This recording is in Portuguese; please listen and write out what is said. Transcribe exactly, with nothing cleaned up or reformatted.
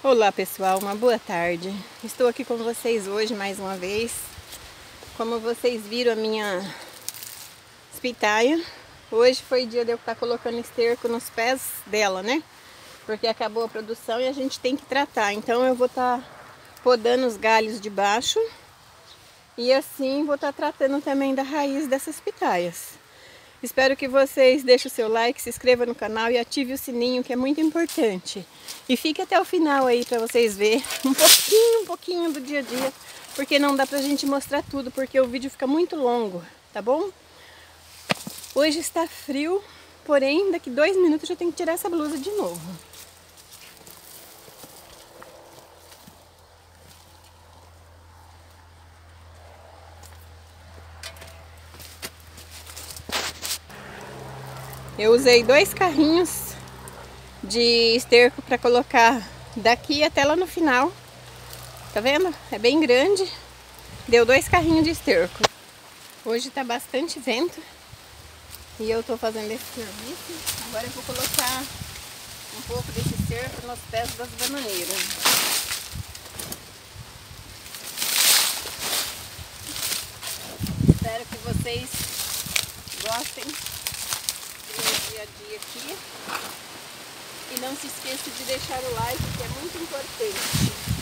Olá pessoal, uma boa tarde. Estou aqui com vocês hoje mais uma vez. Como vocês viram a minha pitaia, hoje foi dia de eu estar colocando esterco nos pés dela, né? Porque acabou a produção e a gente tem que tratar. Então eu vou estar podando os galhos de baixo e assim vou estar tratando também da raiz dessas pitaias. Espero que vocês deixem o seu like, se inscrevam no canal e ative o sininho, que é muito importante. E fique até o final aí para vocês verem um pouquinho, um pouquinho do dia a dia, porque não dá pra gente mostrar tudo, porque o vídeo fica muito longo, tá bom? Hoje está frio, porém daqui dois minutos eu tenho que tirar essa blusa de novo. Eu usei dois carrinhos de esterco para colocar daqui até lá no final. Tá vendo? É bem grande. Deu dois carrinhos de esterco. Hoje tá bastante vento e eu tô fazendo esse serviço. Agora eu vou colocar um pouco desse esterco nos pés das bananeiras. Espero que vocês gostem do dia a dia aqui. E não se esqueça de deixar o like, que é muito importante.